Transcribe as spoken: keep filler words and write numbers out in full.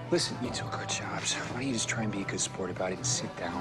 Listen, you took our jobs. Why don't you just try and be a good sport about it and sit down?